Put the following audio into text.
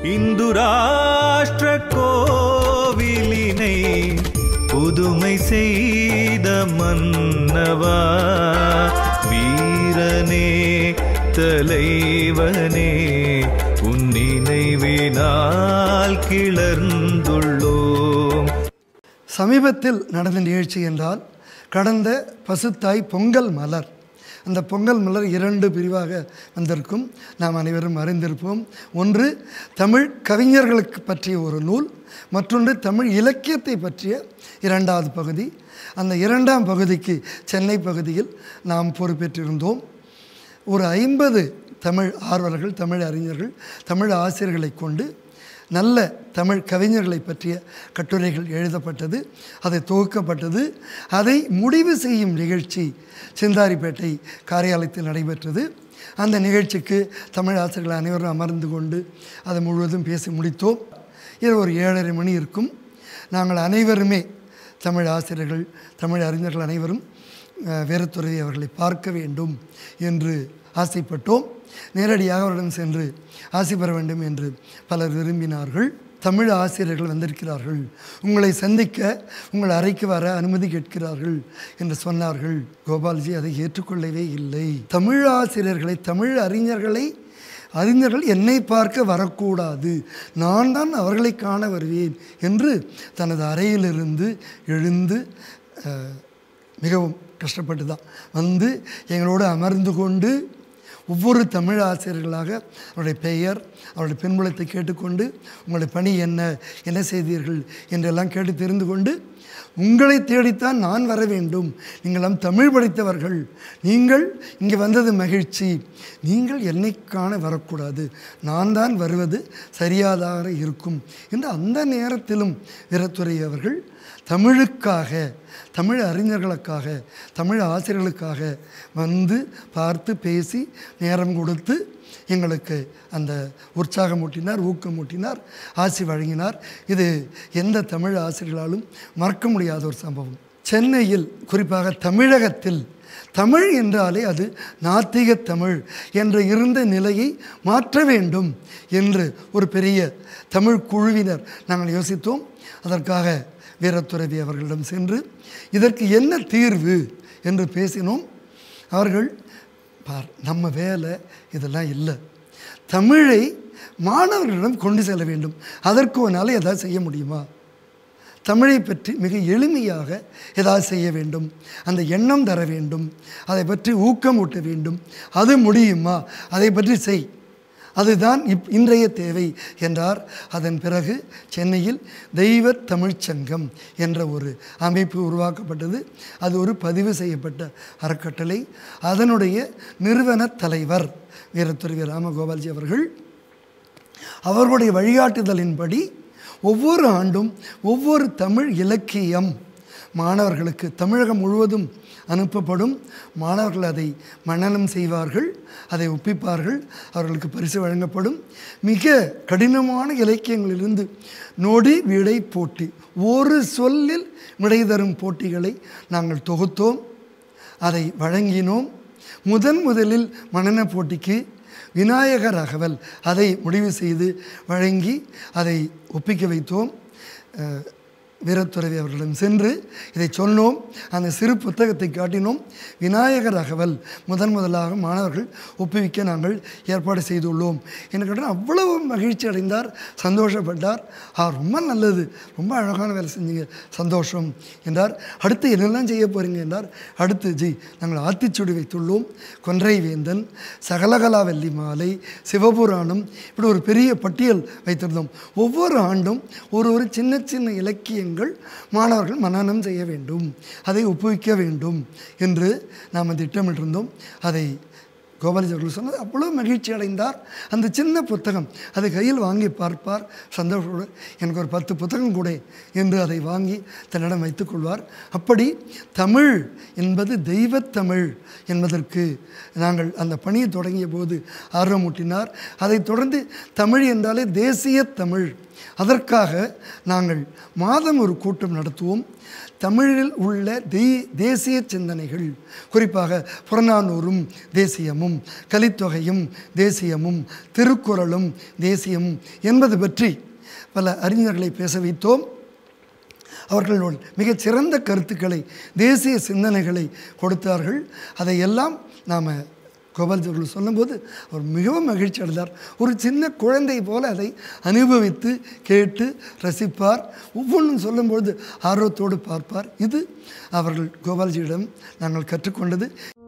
இந்து ராஷ்டிர கோவிலினை புதுமை செய்த மன்னவா, வீரனே தலைவனே, உன் நினைவினால் கிளர்ந்துள்ளோம். சமீபத்தில் நடந்த நிகழ்ச்சி என்றால் கடந்த பசுத்தாய் பொங்கல் மலர். அந்த பொங்கல் மலர் 2 பிரிவாக வந்திருக்கும், நாம் அனைவரும் அறிந்திருப்போம். ஒன்று தமிழ் கவிஞர்களுக்கு பற்றிய ஒரு நூல், மற்றொன்று தமிழ் இலக்கியத்தை பற்றிய 2வது பகுதி. அந்த 2ஆம் பகுதிக்கு சென்னை பகுதியில் நாம் பொறுப்பேற்றிருந்தோம். ஒரு 50 தமிழ் ஆர்வலர்கள், தமிழ் அறிஞர்கள், தமிழ் ஆசிரியர்களை கொண்டு நல்ல தமிழ் கவிஞர்களை பற்றிய கட்டுரைகள் எழுதப்பட்டது, அதை தொகுக்கப்பட்டது. அதை முடிவு செய்யும் நிகழ்ச்சி சிந்தாரிப்பேட்டை காரியாலயத்தில் நடைபெற்றது. அந்த நிகழ்ச்சிக்கு தமிழ் ஆசிரியர்கள் அனைவரும் அமர்ந்து கொண்டு அதை முழுவதும் பேசி முடித்தோம். இது ஒரு 7:30 மணி இருக்கும். நாங்கள் அனைவருமே தமிழ் ஆசிரியர்கள், தமிழ் அறிஞர்கள் அனைவரும் வீரத்துறை அவர்களை பார்க்க வேண்டும் என்று ஆசைப்பட்டோம். நேரடியாக அவரிடம் சென்று ஆசி பெற வேண்டும் என்று பலர் விரும்பினார்கள். தமிழ் ஆசிரியர்கள் வந்திருக்கிறார்கள், உங்களை சந்திக்க உங்கள் அறைக்கு வர அனுமதி கேட்கிறார்கள் என்று சொன்னார்கள். கோபால்ஜி அதை ஏற்றுக்கொள்ளவே இல்லை. தமிழ் ஆசிரியர்களை, தமிழ் அறிஞர்கள் என்னை பார்க்க வரக்கூடாது, நான் தான் அவர்களை காண வருவேன் என்று தனது அறையிலிருந்து எழுந்து மிகவும் கஷ்டப்பட்டு தான் வந்து எங்களோடு அமர்ந்து கொண்டு ஒவ்வொரு தமிழ் ஆசிரியர்களாக அவருடைய பெயர், அவருடைய பின்புலத்தை கேட்டுக்கொண்டு, உங்களுடைய பணி என்ன செய்தீர்கள் என்றெல்லாம் கேட்டு தெரிந்து கொண்டு, உங்களை தேடித்தான் நான் வர வேண்டும், நீங்களாம் தமிழ் படித்தவர்கள், நீங்கள் இங்கே வந்தது மகிழ்ச்சி, நீங்கள் என்னை காண வரக்கூடாது, நான் தான் வருவது சரியாதாக இருக்கும் என்று அந்த நேரத்திலும் வீரத்துறை அவர்கள் தமிழுக்காக, தமிழ் அறிஞர்களுக்காக, தமிழ் ஆசிரியர்களுக்காக வந்து பார்த்து பேசி நேரம் கொடுத்து எங்களுக்கு அந்த உற்சாகமூட்டினார், ஊக்கமூட்டினார், ஆசி வழங்கினார். இது எந்த தமிழ் ஆசிரியர்களாலும் மறக்க முடியாத ஒரு சம்பவம். சென்னையில், குறிப்பாக தமிழகத்தில், தமிழ் என்றாலே அது நாத்திக தமிழ் என்று இருந்த நிலையை மாற்ற வேண்டும் என்று ஒரு பெரிய தமிழ் குழுவினர் நாங்கள் யோசித்தோம். அதற்காக வீரத்துறவி அவர்களிடம் சென்று இதற்கு என்ன தீர்வு என்று பேசினோம். அவர்கள், நம்ம வேலை இதெல்லாம் இல்லை, தமிழை மாணவர்களிடம் கொண்டு செல்ல வேண்டும், அதற்கு ஒன்றால் ஏதாவது செய்ய முடியுமா, தமிழை பற்றி மிக எளிமையாக ஏதாவது செய்ய வேண்டும், அந்த எண்ணம் தர வேண்டும், அதை பற்றி ஊக்கமூட்ட வேண்டும், அது முடியுமா, அதை பற்றி செய், அதுதான் இன்றைய தேவை என்றார். அதன் பிறகு சென்னையில் தெய்வ தமிழ்ச்சங்கம் என்ற ஒரு அமைப்பு உருவாக்கப்பட்டது. அது ஒரு பதிவு செய்யப்பட்ட அறக்கட்டளை. அதனுடைய நிறுவன தலைவர் வீரத்துறை ராமகோபால்ஜி அவர்கள், அவர்களுடைய வழிகாட்டுதலின்படி ஒவ்வொரு ஆண்டும் ஒவ்வொரு தமிழ் இலக்கியம் மாணவர்களுக்கு தமிழகம் முழுவதும் அனுப்பப்படும். மாணவர்கள் அதை மனனம் செய்வார்கள், அதை ஒப்பிப்பார்கள், அவர்களுக்கு பரிசு வழங்கப்படும். மிக கடினமான இலக்கியங்களிலிருந்து நொடி விடை போட்டி, ஒரு சொல்லில் விடை தரும் போட்டிகளை நாங்கள் தொகுத்தோம், அதை வழங்கினோம். முதலில் மனன போட்டிக்கு விநாயகர் அகவல் அதை முடிவு செய்து வழங்கி அதை ஒப்பிக்க வைத்தோம். வீரத்துறை அவர்களிடம் சென்று இதை சொன்னோம். அந்த சிறு புத்தகத்தை காட்டினோம். விநாயகர் அகவல் முதலாக மாணவர்கள் ஒப்புவிக்க நாங்கள் ஏற்பாடு செய்துள்ளோம் என்று கேட்டால் அவ்வளவு மகிழ்ச்சி அடைந்தார், சந்தோஷப்பட்டார். ரொம்ப நல்லது, ரொம்ப அழகான வேலை செஞ்சீங்க, சந்தோஷம் என்றார். அடுத்து என்னெல்லாம் செய்ய போகிறீங்க என்றார். அடுத்து நாங்கள் ஆத்திச்சூடி வைத்துள்ளோம், கொன்றை வேந்தன், சகலகலா வெள்ளி மாலை, சிவபுராணம், இப்படி ஒரு பெரிய பட்டியல் வைத்திருந்தோம். ஒவ்வொரு ஆண்டும் ஒரு சின்ன சின்ன இலக்கியங்கள் மாணவர்கள் மனனம் செய்ய வேண்டும், அதை ஒப்புவிக்க வேண்டும் என்று நாம் திட்டமிட்டிருந்தோம். அதை கோபாலஜி அவர்கள் சொன்னது அவ்வளோ மகிழ்ச்சி அடைந்தார். அந்த சின்ன புத்தகம் அதை கையில் வாங்கி பார்ப்பார், சந்தோஷத்தோடு எனக்கு ஒரு 10 புத்தகம் கூட என்று அதை வாங்கி தன்னிடம் வைத்துக்கொள்வார். அப்படி தமிழ் என்பது தெய்வத்தமிழ் என்பதற்கு நாங்கள் அந்த பணியை தொடங்கிய போது ஆர்வமூட்டினார். அதைத் தொடர்ந்து தமிழ் என்றாலே தேசிய தமிழ் அதற்காக நாங்கள் மாதம் ஒரு கூட்டம் நடத்துவோம். தமிழில் உள்ள தேசிய சிந்தனைகள், குறிப்பாக புறநானூறும் தேசியமும், கலித்தொகையும் தேசியமும், திருக்குறளும் தேசியமும் என்பது பற்றி பல அறிஞர்களை பேச வைத்தோம். அவர்கள் மிகச்சிறந்த கருத்துக்களை, தேசிய சிந்தனைகளை கொடுத்தார்கள். அதையெல்லாம் நாம் கோபால்ஜி அவர்கள் சொல்லும்போது அவர் மிகவும் மகிழ்ச்சி அடைந்தார். ஒரு சின்ன குழந்தை போல அதை அனுபவித்து கேட்டு ரசிப்பார். ஒவ்வொன்றும் சொல்லும்பொழுது ஆர்வத்தோடு பார்ப்பார். இது அவர்கள் கோபால்ஜியிடம் நாங்கள் கற்றுக்கொண்டது.